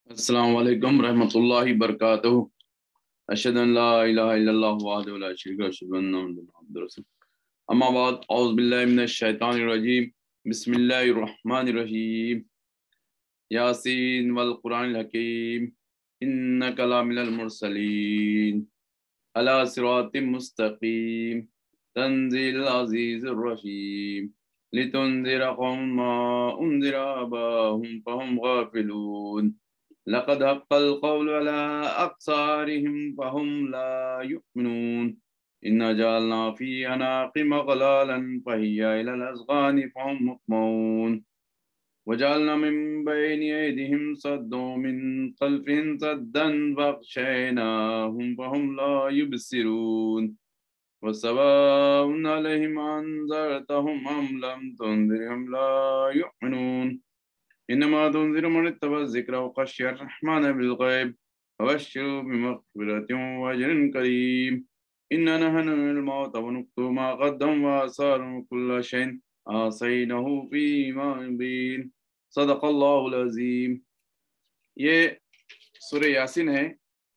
السلام علیکم ورحمۃ اللہ وبرکاتہ۔ اشہد ان لا الہ الا اللہ وحدہ لا شریک لہ واشہد ان محمدًا عبدہ ورسولہ۔ اما بعد، اعوذ باللہ من الشیطان الرجیم، بسم اللہ الرحمن الرحیم۔ یاسین والقرآن الحکیم انک لمن المرسلین علی صراط مستقیم تنزیل العزیز الرحیم لتنذر قوما انذر آباءهم فهم غافلون لقد حق القول على أكثرهم فهم لا يؤمنون إنا جعلنا في أعناقهم أغلالا فهي إلى الأذقان فهم مقمحون وجعلنا من بين أيديهم سدا ومن خلفهم سدا فأغشيناهم فهم لا يبصرون وسواء عليهم أنذرتهم أم لم تنذرهم لا يؤمنون إنما تنذر من اتبع الذكر وخشي الرحمن بالغيب فبشره بمغفرة وأجر كريم إنا نحن نحيي الموتى ونكتب ما قدموا وآثارهم وكل شيء أحصيناه في إمام مبين صدق اللہ العظیم۔ یہ سورہ یاسین ہے۔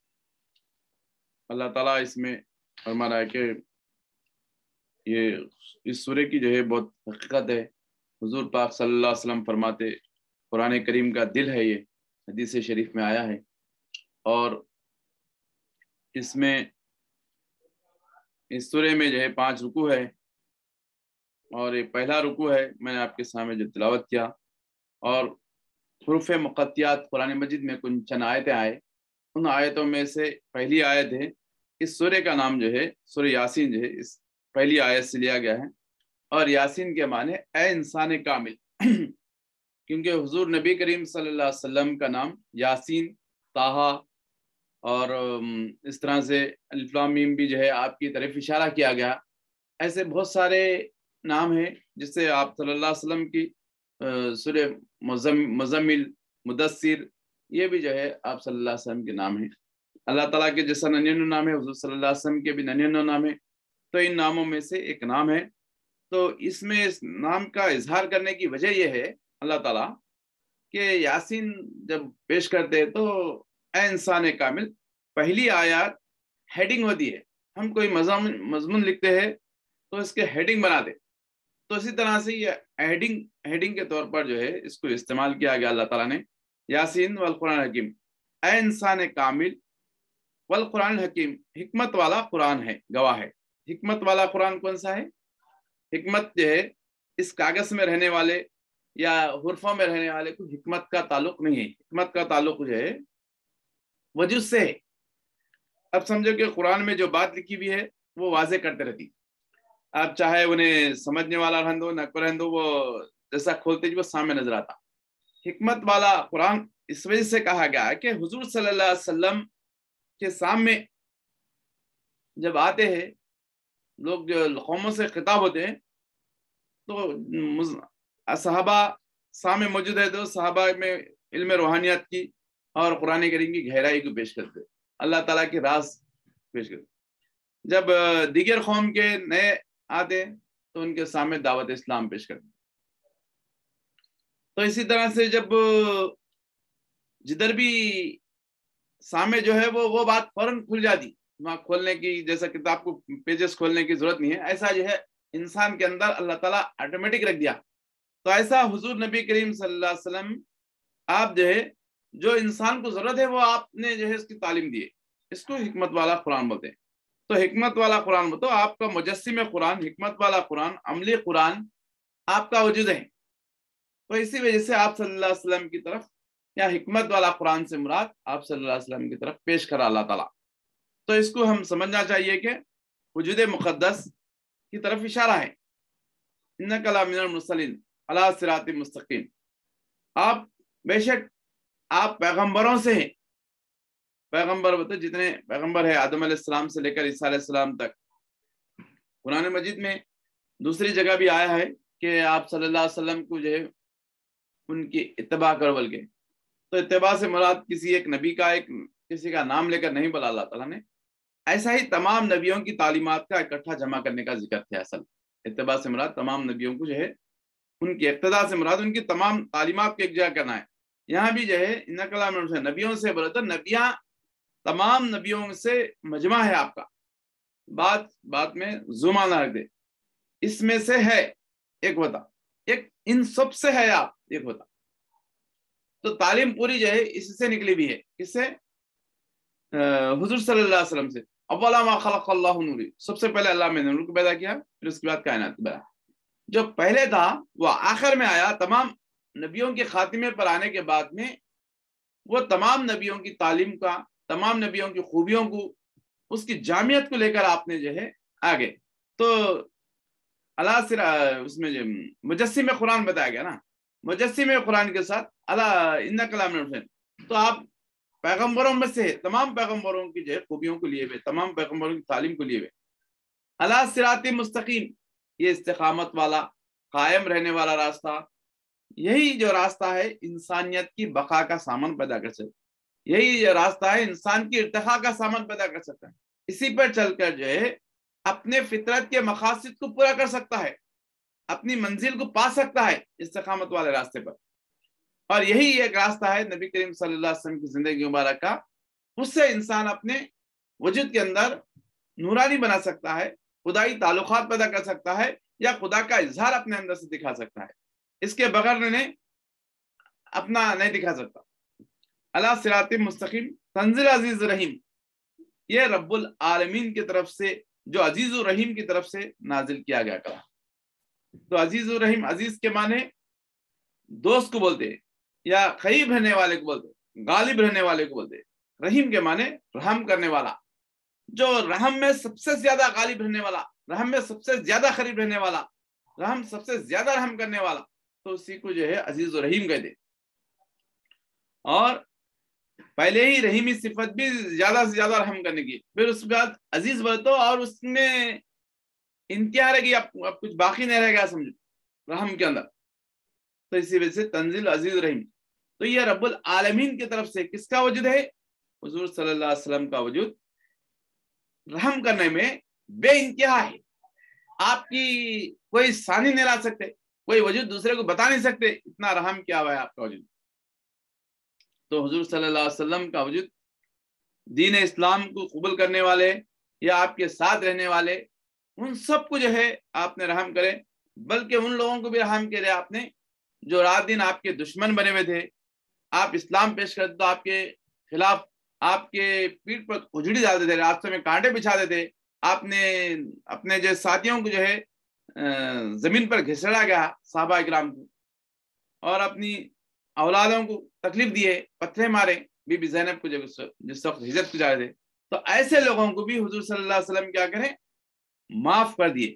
اللہ تعالیٰ اس میں فرما رہا ہے کہ یہ اس سورہ کی جو ہے بہت حقیقت ہے۔ حضور پاک صلی اللہ علیہ وسلم فرماتے قرآن کریم کا دل ہے، یہ حدیث شریف میں آیا ہے، اور اس سورہ میں جو ہے 5 رکوع ہے، اور یہ پہلا رکوع ہے میں نے آپ کے سامنے جو تلاوت کیا، اور حروف مقطعات قرآن مجید میں کچھ چند آیتیں آئے، ان آیتوں میں سے پہلی آیت ہے، اس سورہ کا نام جو ہے سورہ یاسین جو ہے اس پہلی آیت سے لیا گیا ہے، اور یاسین کے معنی اے انسان کامل، کیونکہ حضور نبی کریم صلی اللہ علیہ وسلم کا نام یاسین، طٰہٰ اور اس طرح سے الف لام میم بھی جو ہے آپ کی طرف اشارہ کیا گیا۔ ایسے بہت سارے نام ہیں جس سے آپ صلی اللہ علیہ وسلم کی سورہ مزمل، مدثر، یہ بھی جو ہے آپ صلی اللہ علیہ وسلم کے نام ہیں۔ اللہ تعالیٰ کے جیسا 99 نام ہے، حضور صلی اللہ علیہ وسلم کے بھی 99 نام ہیں، تو ان ناموں میں سے ایک نام ہے۔ تو اس میں اس نام کا اظہار کرنے کی وجہ یہ ہے اللہ تعالیٰ کہ یاسین جب پیش کرتے تو اے انسان کامل، پہلی آیات ہیڈنگ ہوتی ہے، ہم کوئی مضمون لکھتے ہیں تو اس کے ہیڈنگ بناتے، تو اسی طرح سے یہ ہیڈنگ کے طور پر جو ہے اس کو استعمال کیا گیا اللہ تعالیٰ نے، یاسین والقرآن الحکیم، اے انسان کامل والقرآن الحکیم، حکمت والا قرآن ہے، گواہ ہے۔ حکمت والا قرآن کون سا ہے؟ حکمت جو ہے اس کاغذ میں رہنے والے یا حرفوں میں رہنے والے کو حکمت کا تعلق نہیں ہے، حکمت کا تعلق جو ہے وجود سے ہے۔ اب سمجھو کہ قرآن میں جو بات لکھی ہوئی ہے وہ واضح کرتے رہتی، آپ چاہے انہیں سمجھنے والا رہن دو نہ کو رہن دو، وہ جیسا کھولتے جی وہ سامنے نظر آتا۔ حکمت والا قرآن اس وجہ سے کہا گیا ہے کہ حضور صلی اللہ علیہ وسلم کے سامنے جب آتے ہیں لوگ، جو قوموں سے خطاب ہوتے ہیں، تو صحابہ سامنے موجود ہے، تو صحابہ میں علم روحانیت کی اور قرآن کریم کی گہرائی کو پیش کرتے، اللہ تعالیٰ کے راز پیش کرتے۔ جب دیگر قوم کے نئے آتے تو ان کے سامنے دعوت اسلام پیش کرتے۔ تو اسی طرح سے جب جدھر بھی سامنے جو ہے وہ بات فوراً کھل جاتی، وہاں کھولنے کی، جیسا کتاب کو پیجز کھولنے کی ضرورت نہیں ہے، ایسا جو ہے انسان کے اندر اللہ تعالیٰ آٹومیٹک رکھ دیا۔ تو ایسا حضور نبی کریم صلی اللہ علیہ وسلم آپ جو ہے جو انسان کو ضرورت ہے وہ آپ نے جو ہے اس کی تعلیم دی ہے، اس کو حکمت والا قرآن بولتے ہیں۔ تو حکمت والا قرآن تو آپ کا مجسم قرآن، حکمت والا قرآن، عملی قرآن آپ کا وجود ہے۔ تو اسی وجہ سے آپ صلی اللہ علیہ وسلم کی طرف، یا حکمت والا قرآن سے مراد آپ صلی اللہ علیہ وسلم کی طرف پیش کرا اللہ تعالیٰ۔ تو اس کو ہم سمجھنا چاہیے کہ وجود مقدس کی طرف اشارہ ہے، انک لمن المرسلین علی صراط مستقیم، آپ بے شک آپ پیغمبروں سے ہیں۔ پیغمبر جتنے پیغمبر ہیں آدم علیہ السلام سے لے کر عیسیٰ علیہ السلام تک، قرآن مجید میں دوسری جگہ بھی آیا ہے کہ آپ صلی اللہ علیہ وسلم کو جو ہے ان کی اتباع کرو، بلکہ تو اتباع سے مراد کسی ایک نبی کا کسی کا نام لے کر نہیں بولا اللہ تعالیٰ نے، ایسا ہی تمام نبیوں کی تعلیمات کا اکٹھا جمع کرنے کا ذکر تھا۔ اصل اتباع سے مراد تمام نبیوں کو جو ہے ان کی اقتداء سے مراد ان کی تمام تعلیمات کو ایک جگہ کرنا ہے، یہاں بھی جو ہے نبیوں سے بولے تو نبیاں تمام نبیوں سے مجمع ہے آپ کا، بات میں زمانہ رکھ دے، اس میں سے ہے ایک ہوتا، ایک ان سب سے ہے آپ ایک ہوتا. تو تعلیم پوری جو ہے اس سے نکلی بھی ہے، کس سے؟ حضور صلی اللہ علیہ وسلم سے. اولا ما خلق اللہ نوری، سب سے پہلے اللہ میں نور کو پیدا کیا، پھر اس کے بعد کائنات کو پیدا. جو پہلے تھا وہ آخر میں آیا، تمام نبیوں کے خاتمے پر آنے کے بعد میں وہ تمام نبیوں کی تعلیم کا، تمام نبیوں کی خوبیوں کو، اس کی جامعیت کو لے کر آپ نے جو ہے آگے. تو اللہ اس میں جو مجسم قرآن بتایا گیا نا، مجسم قرآن کے ساتھ اللہ کلام. تو آپ پیغمبروں میں سے تمام پیغمبروں کی جو ہے خوبیوں کو لیے ہوئے، تمام پیغمبروں کی تعلیم کو لیے ہوئے. اللہ صراط مستقیم، یہ استقامت والا قائم رہنے والا راستہ، یہی جو راستہ ہے انسانیت کی بقا کا سامان پیدا کر سکتا ہے، یہی جو راستہ ہے انسان کی ارتقاء کا سامان پیدا کر سکتا ہے. اسی پر چل کر جو ہے اپنے فطرت کے مقاصد کو پورا کر سکتا ہے، اپنی منزل کو پا سکتا ہے استقامت والے راستے پر. اور یہی ایک راستہ ہے نبی کریم صلی اللہ علیہ وسلم کی زندگی مبارک کا. اس سے انسان اپنے وجود کے اندر نورانی بنا سکتا ہے، خدائی تعلقات پیدا کر سکتا ہے، یا خدا کا اظہار اپنے اندر سے دکھا سکتا ہے. اس کے بغیر انہیں اپنا نہیں دکھا سکتا. اللہ صراط مستقیم تنزیل عزیز رحیم، یہ رب العالمین کی طرف سے جو عزیز و رحیم کی طرف سے نازل کیا گیا کلام. تو عزیز و رحیم، عزیز کے معنی دوست کو بولتے ہیں، یا قریب رہنے والے کو بولتے ہیں، غالب رہنے والے کو بولتے ہیں. رحیم کے معنی رحم کرنے والا، جو رحم میں سب سے زیادہ غالب رہنے والا، رحم میں سب سے زیادہ قریب رہنے والا، رحم سب سے زیادہ رحم کرنے والا، تو اسی کو جو ہے عزیز و رحیم کہتے. اور پہلے ہی رحیمی صفت بھی زیادہ سے زیادہ رحم کرنے کی، پھر اس کے بعد عزیز بولے تو اور اس میں انتہا رہے گی، اب کچھ باقی نہیں رہے گا سمجھو رحم کے اندر. تو اسی وجہ سے تنزیل عزیز رحیم. تو یہ رب العالمین کی طرف سے کس کا وجود ہے؟ حضور صلی اللہ علیہ وسلم کا وجود. رحم کرنے میں بے انتہا ہے، آپ کی کوئی ثانی نہیں لا سکتے، کوئی وجود دوسرے کو بتا نہیں سکتے، اتنا رحم کیا ہوا ہے آپ کا وجود. تو حضور صلی اللہ علیہ وسلم کا وجود دین اسلام کو قبول کرنے والے یا آپ کے ساتھ رہنے والے، ان سب کو جو ہے آپ نے رحم کرے. بلکہ ان لوگوں کو بھی رحم کرے آپ نے جو رات دن آپ کے دشمن بنے ہوئے تھے. آپ اسلام پیش کرتے تو آپ کے خلاف آپ کے پیٹھ پر اجڑی ڈالتے تھے، راستوں میں کانٹے بچھاتے تھے. آپ نے اپنے جو ساتھیوں کو جو ہے زمین پر گھسڑا گیا صحابہ اکرام کو، اور اپنی اولادوں کو تکلیف دیے، پتھرے مارے. بی بی زینب کو جس وقت ہجرت کو جا رہے تھے، تو ایسے لوگوں کو بھی حضور صلی اللہ علیہ وسلم کیا کریں؟ معاف کر دیے،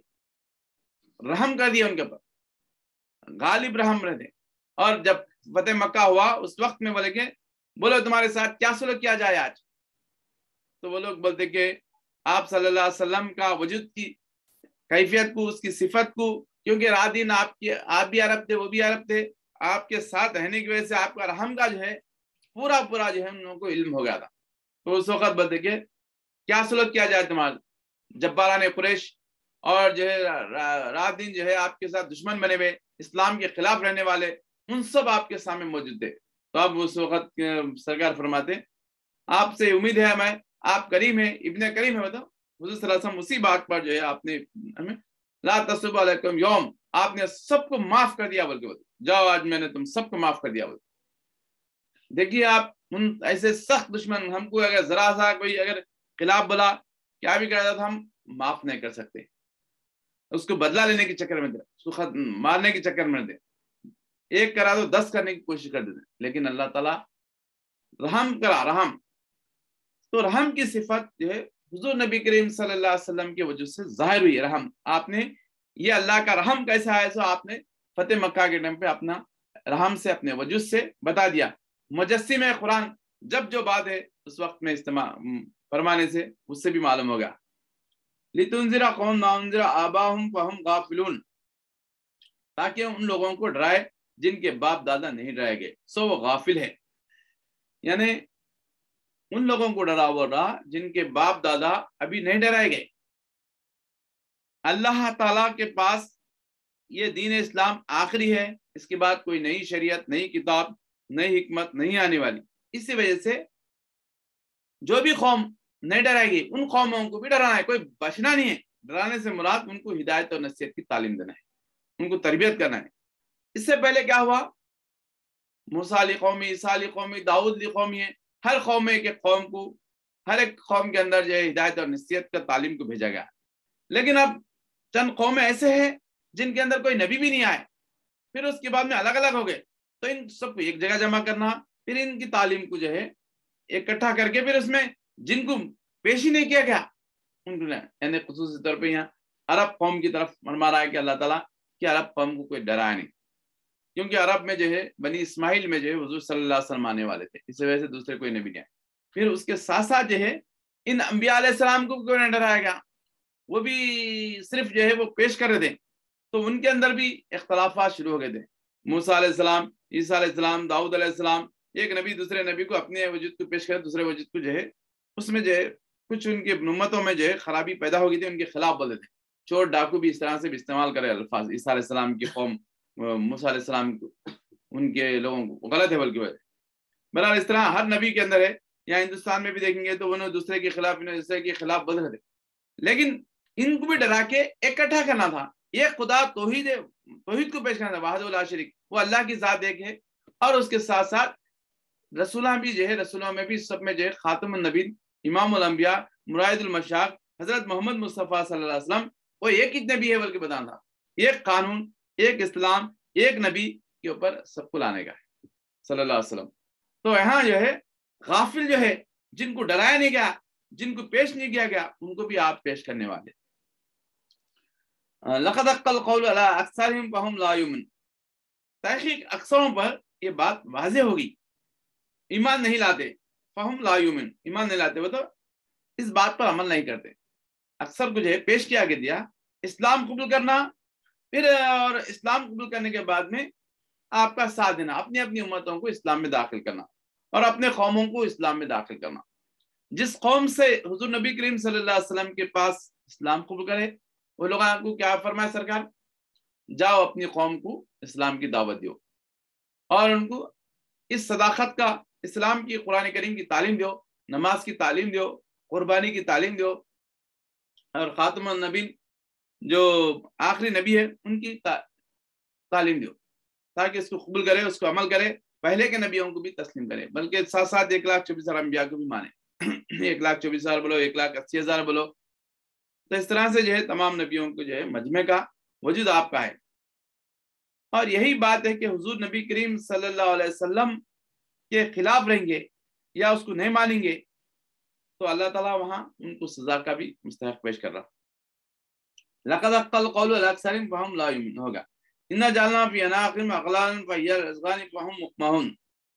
رحم کر دیے ان کے اوپر، غالب رحم رہتے. اور جب فتح مکہ ہوا اس وقت میں بولے کہ بولو تمہارے ساتھ کیا سلوک کیا جائے آج؟ تو وہ لوگ بولتے کہ آپ صلی اللہ علیہ وسلم کا وجود کی کیفیت کو، اس کی صفت کو، کیونکہ رات دن آپ بھی عرب تھے، وہ بھی عرب تھے، آپ کے ساتھ رہنے کی وجہ سے آپ کا رحم کا جو ہے پورا جو ہے ان لوگوں کو علم ہو گیا تھا. تو اس وقت بولتے کہ کیا سلوک کیا جائے تمہارا؟ جباران قریش اور جو ہے رات دن جو ہے آپ کے ساتھ دشمن بنے ہوئے، اسلام کے خلاف رہنے والے، ان سب آپ کے سامنے موجود تھے. تو اب اس وقت سرکار فرماتے آپ سے امید ہے ہمیں، آپ کریم ہیں، ابن کریم ہے. حضور صلی اللہ علیہ وسلم اسی بات پر جو ہے آپ نے ہمیں لا تسب علیکم یوم، آپ نے سب کو معاف کر دیا بلکہ جاؤ آج میں نے تم سب کو معاف کر دیا بلکہ. دیکھیے آپ ان ایسے سخت دشمن، ہم کو اگر ذرا سا کوئی اگر خلاف بلا کیا بھی کرتا تھا ہم معاف نہیں کر سکتے، اس کو بدلہ لینے کے چکر میں دے، اس کو مارنے کے چکر میں دے، ایک کرا تو 10 کرنے کی کوشش کر دیتے. لیکن اللہ تعالیٰ رحم کرا، رحم. تو رحم کی صفت جو ہے حضور نبی کریم صلی اللہ علیہ وسلم کے وجود سے ظاہر ہوئی. رحم آپ نے، یہ اللہ کا رحم کیسا ہے، سو آپ نے فتح مکہ کے ٹائم پہ اپنا رحم سے، اپنے وجود سے بتا دیا. مجسم قرآن جب جو بات ہے اس وقت میں استعمال فرمانے سے اس سے بھی معلوم ہوگا. لِتُنذِرَ قَوْمًا مَا أُنذِرَ آبَاؤُهُمْ فَهُمْ غَافِلُونَ، تاکہ ان لوگوں کو ڈرائے جن کے باپ دادا نہیں ڈرائے گئے، سو وہ غافل ہے. یعنی ان لوگوں کو ڈرا ہوا رہا جن کے باپ دادا ابھی نہیں ڈرائے گئے. اللہ تعالیٰ کے پاس یہ دین اسلام آخری ہے، اس کے بعد کوئی نئی شریعت، نئی کتاب نئی حکمت نہیں آنے والی. اسی وجہ سے جو بھی قوم نہیں ڈرائے گی ان قوموں کو بھی ڈرانا ہے, کوئی بچنا نہیں ہے. ڈرانے سے مراد ان کو ہدایت اور نصیحت کی تعلیم دینا ہے, ان کو تربیت کرنا ہے. اس سے پہلے کیا ہوا, موسیٰ علیہ قومی, عیسیٰ علیہ قومی, داؤد علیہ قومی ہے, ہر قوم کے قوم کو, ہر ایک قوم کے اندر جو ہے ہدایت اور نصیحت کا تعلیم کو بھیجا گیا. لیکن اب چند قومیں ایسے ہیں جن کے اندر کوئی نبی بھی نہیں آئے, پھر اس کے بعد میں الگ الگ ہو گئے. تو ان سب کو ایک جگہ جمع کرنا, پھر ان کی تعلیم کو جو ہے اکٹھا کر کے پھر اس میں جن کو پیش ہی نہیں کیا گیا ان کو, یعنی خصوصی طور پہ یہاں عرب قوم کی طرف فرما رہا ہے کہ اللہ تعالیٰ کہ عرب قوم کو کوئی ڈرایا نہیں, کیونکہ عرب میں جو ہے بنی اسماعیل میں جو ہے حضور صلی اللہ علیہ وسلم آنے والے تھے, اس وجہ سے دوسرے کوئی نبی نہیں آئے. پھر اس کے ساتھ ساتھ جو ہے ان انبیاء علیہ السلام کو کیوں نہ ڈرایا گیا, وہ بھی صرف جو ہے وہ پیش کر رہے تھے, تو ان کے اندر بھی اختلافات شروع ہو گئے تھے. موسیٰ علیہ السلام, عیسیٰ علیہ السلام, داؤد علیہ السلام, ایک نبی دوسرے نبی کو اپنے وجود کو پیش کرے, دوسرے وجود کو جو ہے اس میں جو ہے کچھ ان کی امتوں میں جو ہے خرابی پیدا ہو گئی تھی, ان کے خلاف بولے تھے. چور ڈاکو بھی اس طرح سے بھی استعمال کرے الفاظ, عیسیٰ علیہ السلام کی قوم موسیٰ علیہ السلام کو, ان کے لوگوں کو غلط ہے بلکہ. بہرحال اس طرح ہر نبی کے اندر ہے. یہاں ہندوستان میں بھی دیکھیں گے تو انہوں دوسرے کے خلاف, انہوں دوسرے کے خلاف بول رہے تھے, لیکن ان کو بھی ڈرا کے اکٹھا کرنا تھا. ایک خدا توحید کو پیش کرنا تھا, وحدہ لا شریک, وہ اللہ کی ذات ایک ہے. اور اس کے ساتھ ساتھ رسولہ بھی جو ہے, رسولوں میں بھی سب میں جو ہے خاتم النبی, امام الانبیاء, مرائد المشاق, حضرت محمد مصطفیٰ صلی اللہ علیہ وسلم, وہ ایک ہی نبی ہے بلکہ بتانا تھا. ایک قانون, ایک اسلام, ایک نبی کے اوپر سب کو لانے کا ہے صلی اللہ علیہ وسلم. تو یہاں جو ہے غافل جو ہے, جن کو ڈرایا نہیں گیا, جن کو پیش نہیں کیا گیا, ان کو بھی آپ پیش کرنے والے. لقد حق القول علی اکثرہم فہم لا یؤمنون, تحقیق اکثروں پر یہ بات واضح ہوگی, ایمان نہیں لاتے. فہم لا یؤمنون, ایمان نہیں لاتے, وہ تو اس بات پر عمل نہیں کرتے. اکثر کو جو ہے پیش کیا کے دیا اسلام قبول کرنا, پھر اور اسلام قبول کرنے کے بعد میں آپ کا ساتھ دینا, اپنی اپنی امتوں کو اسلام میں داخل کرنا اور اپنے قوموں کو اسلام میں داخل کرنا. جس قوم سے حضور نبی کریم صلی اللہ علیہ وسلم کے پاس اسلام قبول کرے, وہ لوگ آپ کو کیا فرمائے سرکار, جاؤ اپنی قوم کو اسلام کی دعوت دیو اور ان کو اس صداقت کا, اسلام کی, قرآن کریم کی تعلیم دیو, نماز کی تعلیم دیو, قربانی کی تعلیم دیو, اور خاتم النبی جو آخری نبی ہے ان کی تعلیم دیو, تاکہ اس کو قبول کرے, اس کو عمل کرے, پہلے کے نبیوں کو بھی تسلیم کرے, بلکہ ساتھ ساتھ 1,24,000 انبیاء کو بھی مانے. 1,24,000 بولو, 1,80,000 بولو, تو اس طرح سے جو ہے تمام نبیوں کو جو ہے مجمع کا وجود آپ کا ہے. اور یہی بات ہے کہ حضور نبی کریم صلی اللہ علیہ وسلم کے خلاف رہیں گے یا اس کو نہیں مانیں گے تو اللہ تعالیٰ وہاں ان کو سزا کا بھی مستحق پیش کر رہا. لقد حق القول علی اکثرہم فہم لا یؤمنون ہوگا. انا جعلنا فی اعناقہم اغلالا فہی علی الاذقان فہم مقمحون,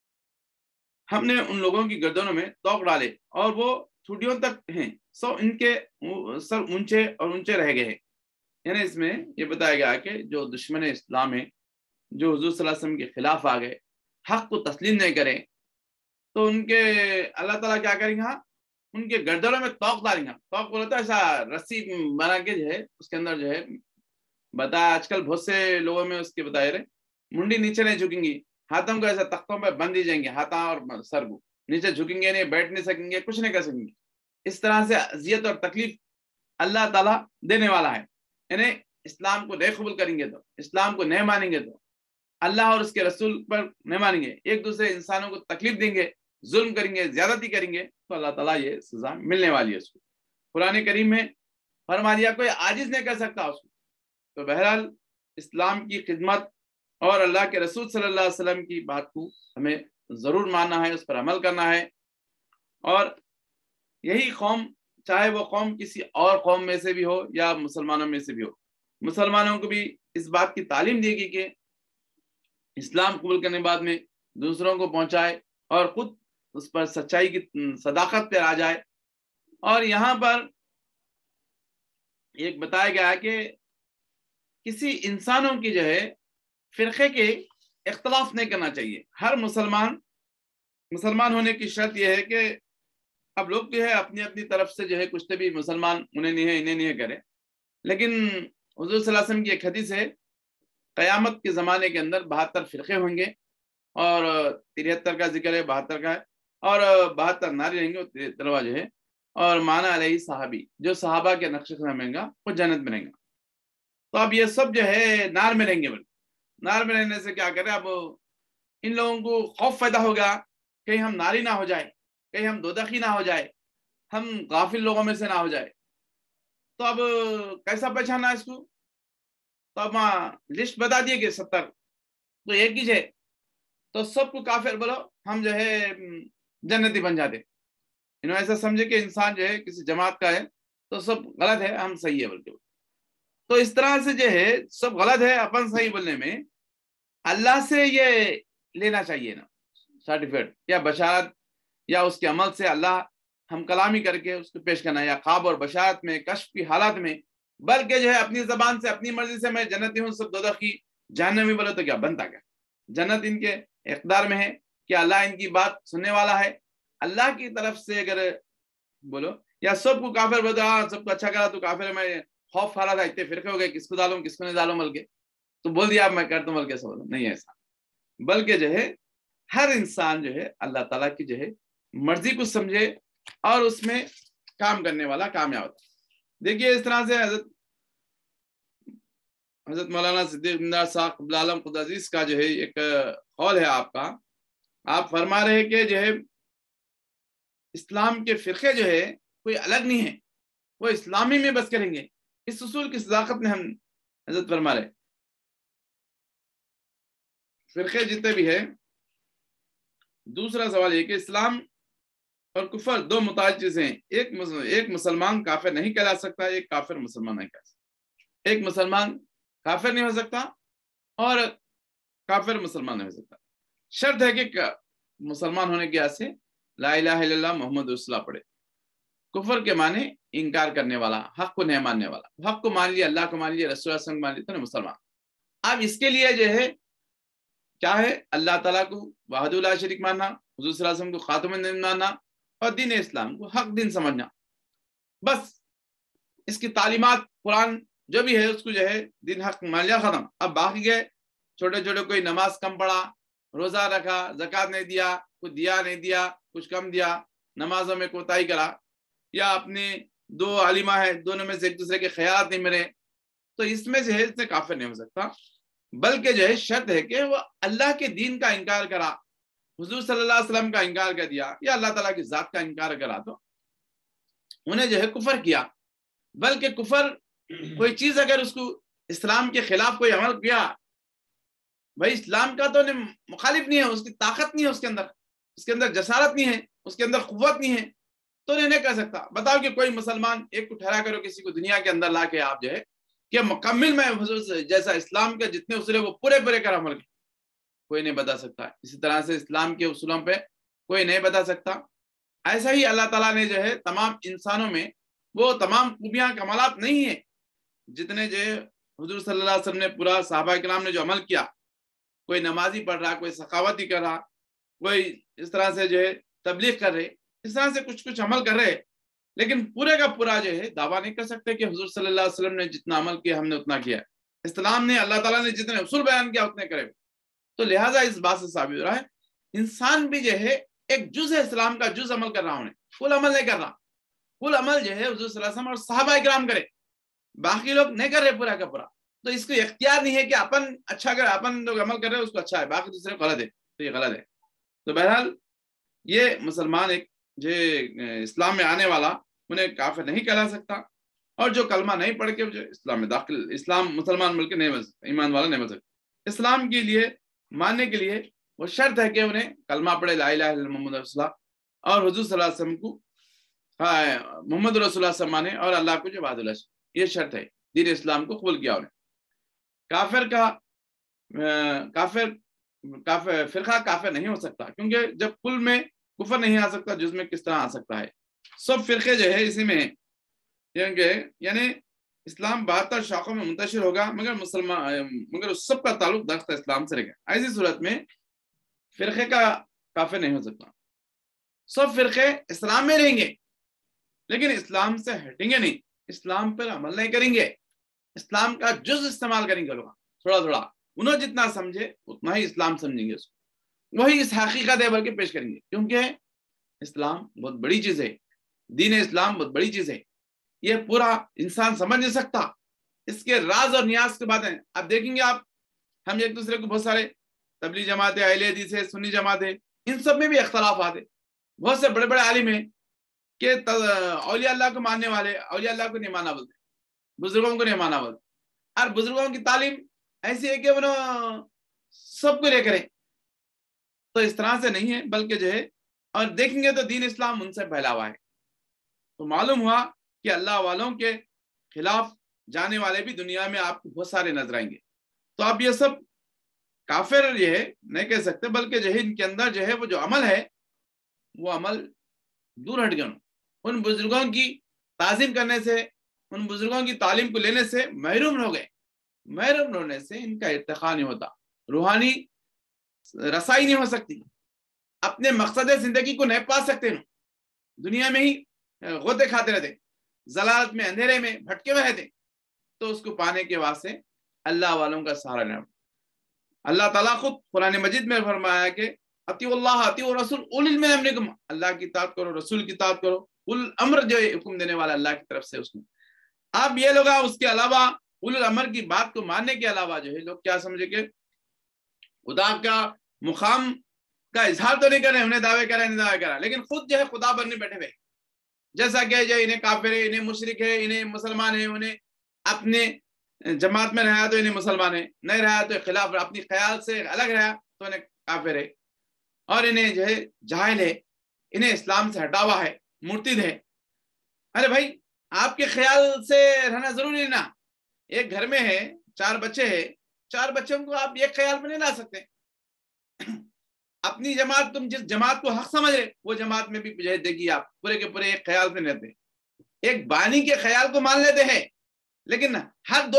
ہم نے ان لوگوں کی گردنوں میں توق ڈالے اور وہ ٹھوٹیوں تک ہیں, سو ان کے سر اونچے اور اونچے رہ گئے ہیں. یعنی اس میں یہ بتایا گیا کہ جو دشمن اسلام ہے, جو حضور صلی اللہ علیہ وسلم کے خلاف آ گئے, حق کو تسلیم نہیں کریں, تو ان کے اللہ تعالیٰ کیا کریں گا, ان کے گردنوں میں توق ڈالیں گا. توق بولتا ہے ایسا رسی بنا کے جو ہے اس کے اندر جو ہے بتایا, آج کل بہت سے لوگوں میں اس کے بتائے رہے, منڈی نیچے نہیں جھکیں گی, ہاتھوں کو ایسا تختوں پہ بند دی جائیں گے, ہاتھوں اور سر کو نیچے جھکیں گے نہیں, بیٹھ نہیں سکیں گے, کچھ نہیں کر سکیں گے. اس طرح سے اذیت اور تکلیف اللہ تعالیٰ دینے والا ہے. یعنی اسلام کو نہیں قبول کریں گے تو, اسلام کو نہیں مانیں گے تو, اللہ اور اس کے رسول پر نہیں مانیں گے, ایک دوسرے انسانوں کو تکلیف دیں گے, ظلم کریں گے, زیادتی کریں گے, تو اللہ تعالیٰ یہ سزا ملنے والی ہے اس کو. قرآن کریم میں فرما دیا کوئی عاجز نہیں کر سکتا اس کو. تو بہرحال اسلام کی خدمت اور اللہ کے رسول صلی اللہ علیہ وسلم کی بات کو ہمیں ضرور ماننا ہے, اس پر عمل کرنا ہے. اور یہی قوم, چاہے وہ قوم کسی اور قوم میں سے بھی ہو یا مسلمانوں میں سے بھی ہو, مسلمانوں کو بھی اس بات کی تعلیم دے گی کہ اسلام قبول کرنے بعد میں دوسروں کو پہنچائے اور خود اس پر سچائی کی صداقت پر آ جائے. اور یہاں پر ایک بتایا گیا ہے کہ کسی انسانوں کی جو ہے فرقے کے اختلاف نہیں کرنا چاہیے. ہر مسلمان ہونے کی شرط یہ ہے کہ اب لوگ جو ہے اپنی اپنی طرف سے جو ہے کچھ بھی مسلمان انہیں نہیں ہے, انہیں نہیں ہے کرے, لیکن حضور صلی اللہ علیہ وسلم کی ایک حدیث ہے, قیامت کے زمانے کے اندر 72 فرقے ہوں گے اور 73 کا ذکر ہے، 72 کا ہے، اور 72 ناری رہیں گے، 73واں جو ہے اور مانا علیہ صحابی، جو صحابہ کے نقش قدم رہیں گا وہ جنت میں رہیں گا۔ تو اب یہ سب جو ہے نار میں رہیں گے، نار میں رہنے سے کیا کرے، اب ان لوگوں کو خوف پیدا ہوگا کہیں ہم ناری نہ ہو جائے، کہیں ہم دوزخی نہ ہو جائے، ہم غافل لوگوں میں سے نہ ہو جائے۔ تو اب کیسا پہچانا اس کو؟ تو اب لسٹ بتا دیے کہ 70 تو ایک ہی ہے، تو سب کو کافر بولو، ہم جو ہے جنتی بن جاتے۔ انہوں نے ایسا سمجھے کہ انسان جو ہے کسی جماعت کا ہے تو سب غلط ہے، ہم صحیح ہے بلکہ۔ تو اس طرح سے جو ہے سب غلط ہے، اپن صحیح بولنے میں اللہ سے یہ لینا چاہیے نا سرٹیفکیٹ یا بشارت، یا اس کے عمل سے اللہ ہم کلامی کر کے اس کو پیش کرنا، یا خواب اور بشارت میں، کشف کی حالات میں، بلکہ جو ہے اپنی زبان سے اپنی مرضی سے میں جنتی ہوں، سب دوزخی جہنمی بولے تو کیا بنتا کیا؟ جنت ان کے اقتدار میں ہے کہ اللہ ان کی بات سننے والا ہے۔ اللہ کی طرف سے اگر بولو یا سب کو کافر بولو، ہاں سب کو اچھا کرا تو کافر ہے، میں خوف کھا رہا تھا، اتنے فرقے ہو گئے، کس کو ڈالوں کس کو نہیں ڈالوں بلکہ، تو بول دیا اب میں کرتا ہوں بلکہ ایسا بولو نہیں ہے ایسا، بلکہ جو ہے ہر انسان جو ہے اللہ تعالیٰ کی جو ہے مرضی کو سمجھے اور اس میں کام کرنے والا کامیاب ہوتا ہے۔ دیکھیے اس طرح سے حضرت مولانا صدیق صاحب قبل عالم خدا عزیز کا جو ہے ایک قول ہے آپ کا، آپ فرما رہے کہ جو ہے اسلام کے فرقے جو ہے کوئی الگ نہیں ہے، وہ اسلامی میں بس کریں گے، اس اصول کی صداقت میں ہم حضرت فرما رہے فرقے جتنے بھی ہے۔ دوسرا سوال یہ کہ اسلام اور کفر دو متعدد چیزیں ہیں، ایک مسلمان کافر نہیں کہلا سکتا، ایک کافر مسلمان نہیں کہہ سکتا، ایک مسلمان کافر نہیں ہو سکتا اور کافر مسلمان نہیں ہو سکتا۔ شرط ہے کہ مسلمان ہونے کی حیثیت سے لا الہ الا اللہ محمد رسول اللہ پڑھے۔ کفر کے معنی انکار کرنے والا، حق کو نہیں ماننے والا، حق کو مان لیا، اللہ کو مان لیا، رسول اللہ صلی اللہ علیہ وسلم مان لیا تو مسلمان۔ اب اس کے لیے جو ہے کیا ہے، اللہ تعالیٰ کو وحدہ لا شریک ماننا، حضور صلی اللہ علیہ وسلم کو خاتم النبیین ماننا اور دین اسلام کو حق دین سمجھنا، بس اس کی تعلیمات قرآن جو بھی ہے اس کو جو ہے دین حق مان لیا، ختم۔ اب باقی گئے چھوٹے چھوٹے، کوئی نماز کم پڑھا، روزہ رکھا، زکوٰۃ نہیں دیا، کچھ دیا نہیں دیا، کچھ کم دیا، نمازوں میں کوتاہی کرا، یا اپنے دو عالمہ ہے دونوں میں سے ایک دوسرے کے خیالات نہیں ملے، تو اس میں سے ہے اس سے کافر نہیں ہو سکتا، بلکہ جو ہے شرط ہے کہ وہ اللہ کے دین کا انکار کرا، حضور صلی اللہ علیہ وسلم کا انکار کر دیا، یا اللہ تعالیٰ کی ذات کا انکار کرا تو انہیں جو ہے کفر کیا۔ بلکہ کفر کوئی چیز اگر اس کو اسلام کے خلاف کوئی عمل کیا، بھائی اسلام کا تو مخالف نہیں ہے، اس کی طاقت نہیں ہے، اس کے اندر جسارت نہیں ہے، اس کے اندر قوت نہیں ہے، تو نہیں کہہ سکتا۔ بتاؤ کہ کوئی مسلمان ایک کو ٹھہرا کرو کسی کو دنیا کے اندر لا کے آپ جو ہے کہ مکمل میں حضور جیسا اسلام کے جتنے اصول ہیں وہ پورے پورے کر عمل، کوئی نہیں بتا سکتا۔ اسی طرح سے اسلام کے اصولوں پہ کوئی نہیں بتا سکتا۔ ایسا ہی اللہ تعالیٰ نے جو ہے تمام انسانوں میں وہ تمام خوبیاں کمالات نہیں ہیں جتنے جو ہے حضور صلی اللہ علیہ وسلم نے پورا صحابہ کرام نے جو عمل کیا، کوئی نمازی پڑھ رہا، کوئی سخاوتی کر رہا، کوئی اس طرح سے جو ہے تبلیغ کر رہے، اس طرح سے کچھ عمل کر رہے، لیکن پورے کا پورا جو ہے دعویٰ نہیں کر سکتے کہ حضور صلی اللہ علیہ وسلم نے جتنا عمل کیا ہم نے اتنا کیا، اسلام نے اللہ تعالیٰ نے جتنے اصول بیان کیا اتنے کرے۔ تو لہٰذا اس بات سے ثابت ہو رہا ہے انسان بھی جو ہے ایک جز ہے اسلام کا، جز عمل کر رہا ہوں، فل عمل نہیں کر رہا، فل عمل جو ہے حضور صلی اللہ علیہ وسلم اور صحابہ کرام کرے، باقی لوگ نہیں کر رہے پورا کا پورا۔ تو اس کو اختیار نہیں ہے کہ اپن اچھا کر، اپن لوگ عمل کر رہے ہیں اس کو اچھا ہے، باقی دوسرے غلط ہے تو یہ غلط ہے۔ تو بہرحال یہ مسلمان ایک جو اسلام میں آنے والا انہیں کافر نہیں کہلا سکتا، اور جو کلمہ نہیں پڑھ کے جو اسلام میں داخل، اسلام مسلمان مل کے نہیں بن سکتا، ایمان والا نہیں بن سکتا۔ اسلام کے لیے ماننے کے لیے وہ شرط ہے کہ انہیں کلمہ پڑھے لا الہ الا اللہ محمد رسول اللہ، اور حضور صلی اللہ علیہ وسلم کو محمد رسول اللہ سے مانے، اور اللہ کو جو وحدہ لا شریک، یہ شرط ہے، دین اسلام کو قبول کیا انہیں۔ کافر فرقہ کافر نہیں ہو سکتا، کیونکہ جب کل میں کفر نہیں آ سکتا جز میں کس طرح آ سکتا ہے؟ سب فرقے جو ہے اسی میں ہیں، یعنی اسلام 72 شاخوں میں منتشر ہوگا، مگر اس سب کا تعلق درخت اسلام سے رہے گا۔ ایسی صورت میں فرقے کا کافر نہیں ہو سکتا۔ سب فرقے اسلام میں رہیں گے لیکن اسلام سے ہٹیں گے نہیں، اسلام پر عمل نہیں کریں گے، اسلام کا جز استعمال کریں گے، لوگ تھوڑا تھوڑا، انہوں جتنا سمجھے اتنا ہی اسلام سمجھیں گے اس کو، وہی اس حقیقت ہے بلکہ پیش کریں گے، کیونکہ اسلام بہت بڑی چیز ہے، دین اسلام بہت بڑی چیز ہے، یہ پورا انسان سمجھ نہیں سکتا، اس کے راز اور نیاز کی باتیں اب دیکھیں گے آپ. ہم ایک دوسرے کو بہت سارے تبلیغ جماعت ہے، اہل حدیث ہے، سنی جماعت ہے، ان سب میں بھی اختلافات ہیں. بہت سے بڑے بڑے عالم ہیں کہ اولیاء اللہ کو ماننے والے اولیاء اللہ کو نہیں مانا بولتے، بزرگوں کو نہیں مانا بولتے، اور بزرگوں کی تعلیم ایسی ہے کہ انہوں سب کو لے کریں. تو اس طرح سے نہیں ہے، بلکہ جو ہے اور دیکھیں گے تو دین اسلام ان سے پھیلا ہوا ہے. تو معلوم ہوا کہ اللہ والوں کے خلاف جانے والے بھی دنیا میں آپ کو بہت سارے نظر آئیں گے. تو آپ یہ سب کافر یہ ہے نہیں کہہ سکتے، بلکہ جو ہے ان کے اندر جو ہے وہ جو عمل ہے وہ عمل دور ہٹ گئے، ان بزرگوں کی تعظیم کرنے سے، ان بزرگوں کی تعلیم کو لینے سے محروم ہو گئے. محروم ہونے سے ان کا ارتقاء نہیں ہوتا، روحانی رسائی نہیں ہو سکتی، اپنے مقصد زندگی کو نہیں پا سکتے، دنیا میں ہی غوطے کھاتے رہتے، ضلالت میں اندھیرے میں بھٹکے ہوئے رہتے. تو اس کو پانے کے واسطے اللہ والوں کا سہارا لینا. اللہ تعالیٰ خود قرآن مجید میں فرمایا کہ اطیعوا اللہ اطیعوا الرسول اولی الامر من امرکم، اللہ کی اطاعت کرو، رسول کی اطاعت کرو. اول الامر جو حکم دینے والا اللہ کی طرف سے اس میں. اب یہ لوگ اس کے علاوہ اول الامر کی بات کو ماننے کے علاوہ جو ہے لوگ کیا سمجھے کہ خدا کا مقام کا اظہار تو نہیں کر رہے، انہیں دعوے کر رہے ہیں، دعوے کر رہے ہیں، لیکن خود جو ہے خدا بننے بیٹھے ہوئے، جیسا کہ جو انہیں کافر ہے، انہیں مشرک ہے، انہیں مسلمان ہے، انہیں اپنے جماعت میں رہا تو انہیں مسلمان ہے، نہیں رہا تو خلاف، اپنی خیال سے الگ رہا تو انہیں کافر ہے، اور انہیں جو ہے جاہل ہے، انہیں اسلام سے ہٹا ہوا ہے، مرتد ہے. ارے بھائی آپ کے خیال سے رہنا ضروری ہے نا. ایک گھر میں ہے، 4 بچے ہیں، 4 بچوں کو آپ ایک خیال میں نہیں لا سکتے. اپنی جماعت، تم جس جماعت کو حق سمجھ رہے وہ جماعت میں بھی جو ہے دیکھیے آپ پورے کے پورے ایک خیال سے نہیں رہتے، ایک بانی کے خیال کو مان لیتے ہیں، لیکن ہر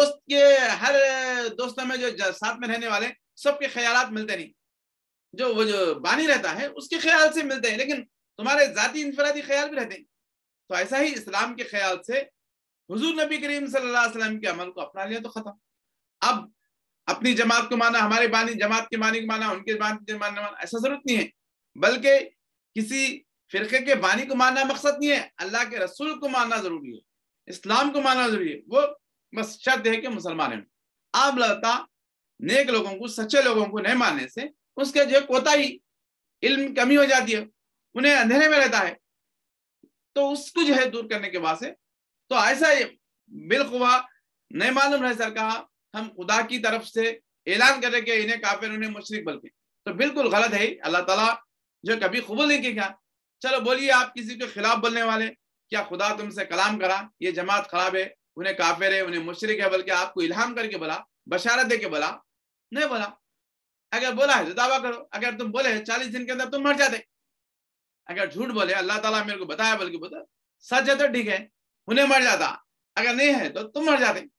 دوستوں میں جو ساتھ میں رہنے والے سب کے خیالات ملتے نہیں. وہ جو بانی رہتا ہے اس کے خیال سے ملتے ہیں، لیکن تمہارے ذاتی انفرادی خیال بھی رہتے ہیں. تو ایسا ہی اسلام کے خیال سے حضور نبی کریم صلی اللہ علیہ وسلم کے عمل کو اپنا لیا تو ختم. اب اپنی جماعت کو مانا، ہمارے بانی جماعت کے بانی کو مانا، ان کے بانی کے مانا، ایسا ضرورت نہیں ہے، بلکہ کسی فرقے کے بانی کو ماننا مقصد نہیں ہے، اللہ کے رسول کو ماننا ضروری ہے، اسلام کو ماننا ضروری ہے. وہ بس شرط ہے کہ مسلمان ہیں. آپ لگتا نیک لوگوں کو، سچے لوگوں کو نہیں ماننے سے اس کے جو کوتاہی علم کمی ہو جاتی ہے، انہیں اندھیرے میں رہتا ہے، تو اس کو جو ہے دور کرنے کے واسطے تو ایسا بالخوا نہیں معلوم رہ سر کہا ہم خدا کی طرف سے اعلان کرے کہ انہیں کافر، انہیں مشرک، بلکہ تو بالکل غلط ہے. اللہ تعالیٰ جو کبھی قبول نہیں کیا. چلو بولیے آپ کسی کے خلاف بولنے والے، کیا خدا تم سے کلام کرا یہ جماعت خراب ہے، انہیں کافر ہے، انہیں مشرک ہے، بلکہ آپ کو الہام کر کے بولا، بشارت دے کے بولا؟ نہیں بولا. اگر بولا ہے تو دعویٰ کرو. اگر تم بولے 40 دن کے اندر تم مر جاتے. اگر جھوٹ بولے اللہ تعالیٰ میرے کو بتایا بلکہ بتا سچ ہے تو ٹھیک ہے، انہیں مر جاتا، اگر نہیں ہے تو تم مر جاتے.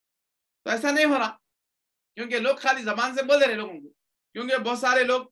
تو ایسا نہیں ہو رہا، کیونکہ لوگ خالی زبان سے بول رہے لوگوں کو، کیونکہ بہت سارے لوگ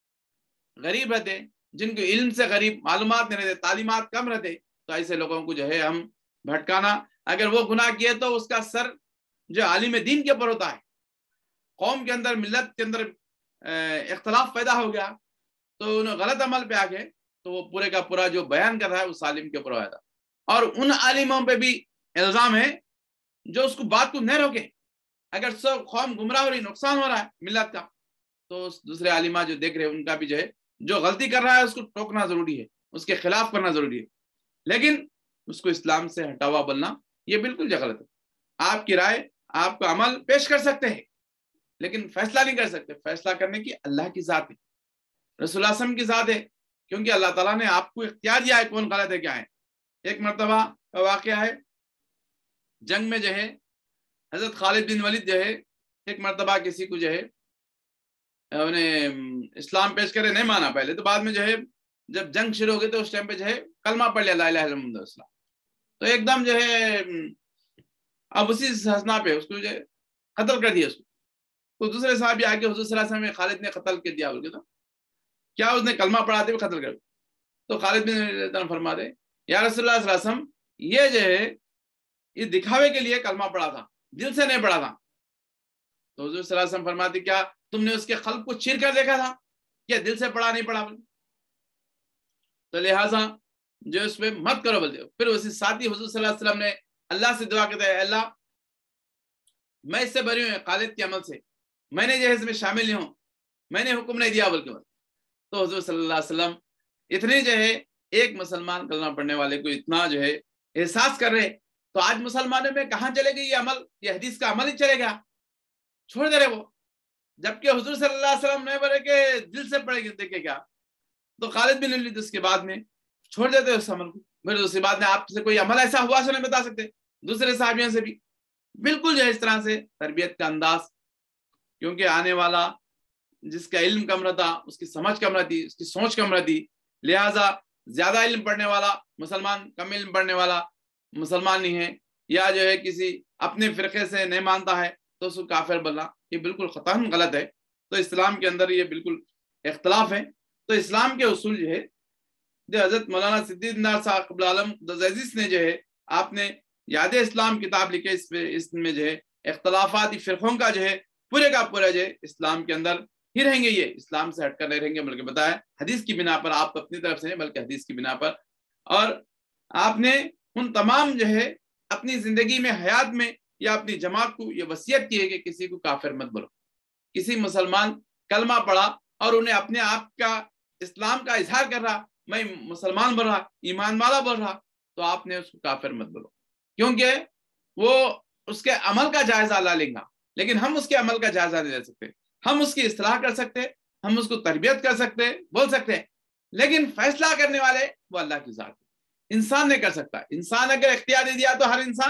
غریب رہتے، جن کو علم سے غریب، معلومات نہیں رہتے، تعلیمات کم رہتے. تو ایسے لوگوں کو جو ہے ہم بھٹکانا، اگر وہ گناہ کیے تو اس کا سر جو عالم دین کے اوپر ہوتا ہے. قوم کے اندر، ملت کے اندر اختلاف پیدا ہو گیا تو انہیں غلط عمل پہ آ گئے تو وہ پورے کا پورا جو بیان کر رہا ہے اس عالم کے اوپر آیا تھا. اور ان عالموں پہ بھی الزام ہے جو اس کو بات کو نہیں روکے. اگر سب قوم گمراہ ہو رہی، نقصان ہو رہا ہے ملت کا، تو دوسرے عالمہ جو دیکھ رہے ہیں ان کا بھی جو ہے جو غلطی کر رہا ہے اس کو ٹوکنا ضروری ہے، اس کے خلاف کرنا ضروری ہے، لیکن اس کو اسلام سے ہٹا ہوا بولنا یہ بالکل جو غلط ہے. آپ کی رائے، آپ کا عمل پیش کر سکتے ہیں لیکن فیصلہ نہیں کر سکتے. فیصلہ کرنے کی اللہ کی ذات ہے، رسول اللہ صلی اللہ علیہ وسلم کی ذات ہے، کیونکہ اللہ تعالیٰ نے آپ کو اختیار دیا ہے کون غلط ہے کیا ہے. ایک مرتبہ کا واقعہ ہے، جنگ میں جو ہے حضرت خالد بن ولید جو ہے ایک مرتبہ کسی کو جو ہے انہیں اسلام پیش کرے، نہیں مانا پہلے، تو بعد میں جو ہے جب جنگ شروع ہو گئی تو اس ٹائم پہ جو ہے کلمہ پڑھ لیا لا الہ الا اللہ محمد رسول اللہ. تو ایک دم جو ہے اب اسی ہنسنا پہ اس کو جو ہے قتل کر دیا. اس کو دوسرے صحابی آگے حضور صلی اللہ علیہ وسلم خالد نے قتل کر دیا، بول کے تو کیا اس نے کلمہ پڑھاتے ہوئے قتل کر دیا. تو خالد بن فرما دے یا رسول اللہ صلی اللہ علیہ وسلم یہ جو ہے یہ دکھاوے کے لیے کلمہ پڑھا تھا، دل سے نہیں پڑھا تھا. تو حضور صلی اللہ علیہ وسلم فرماتے کیا تم نے اس کے قلب کو چیر کر دیکھا تھا؟ کیا دل سے پڑھا نہیں پڑھا؟ تو لہٰذا جو اس پہ مت کرو بولتے. پھر اسی ساتھ ہی حضور صلی اللہ علیہ وسلم نے اللہ سے دعا کرتے ہیں اللہ میں اس سے بری ہوں خالد کے عمل سے, میں نے جو ہے اس میں شامل نہیں ہوں, میں نے حکم نہیں دیا بلکہ. تو حضور صلی اللہ علیہ وسلم اتنے جو ہے ایک مسلمان کلمہ پڑھنے والے کو اتنا جو ہے احساس کر رہے, تو آج مسلمانوں میں کہاں چلے گی یہ عمل, یہ حدیث کا عمل ہی چلے گا, چھوڑ دے رہے وہ. جبکہ حضور صلی اللہ علیہ وسلم نے بولے کہ دل سے پڑھے گی, دیکھے کیا. تو خالد بن ولید اس کے بعد میں چھوڑ دیتے اس عمل کو. پھر اس کے بعد میں آپ سے کوئی عمل ایسا ہوا سے نہیں بتا سکتے, دوسرے صحابیوں سے بھی بالکل جو ہے اس طرح سے تربیت کا انداز, کیونکہ آنے والا جس کا علم کم رہتا, اس کی سمجھ کم رہتی, اس کی سوچ کم رہتی, لہٰذا زیادہ علم پڑھنے والا مسلمان کم علم پڑھنے والا مسلمان نہیں ہے, یا جو ہے کسی اپنے فرقے سے نہیں مانتا ہے تو اس کو کافر بولنا یہ بالکل قطعاً غلط ہے. تو اسلام کے اندر یہ بالکل اختلاف ہے. تو اسلام کے اصول جو ہے جو حضرت مولانا صدیق نار صاحب قبل عالم عزیز نے جو ہے آپ نے یاد اسلام کتاب لکھے, اس میں جو ہے اختلافاتی فرقوں کا جو ہے پورے کا پورا جو ہے اسلام کے اندر ہی رہیں گے, یہ اسلام سے ہٹ کر نہیں رہیں گے, بلکہ بتایا حدیث کی بنا پر, آپ اپنی طرف سے نہیں بلکہ حدیث کی بنا پر. اور آپ نے ان تمام جو ہے اپنی زندگی میں حیات میں یا اپنی جماعت کو یہ وصیت کی ہے کہ کسی کو کافر مت بولو. کسی مسلمان کلمہ پڑھا اور انہیں اپنے آپ کا اسلام کا اظہار کر رہا, میں مسلمان بول رہا, ایمان والا بول رہا, تو آپ نے اس کو کافر مت بولو, کیونکہ وہ اس کے عمل کا جائزہ لا لیں گا, لیکن ہم اس کے عمل کا جائزہ نہیں لے سکتے. ہم اس کی اصلاح کر سکتے, ہم اس کو تربیت کر سکتے, بول سکتے ہیں, لیکن فیصلہ کرنے والے وہ اللہ کی ذات ہے, انسان نہیں کر سکتا. انسان اگر اختیار دے دیا تو ہر انسان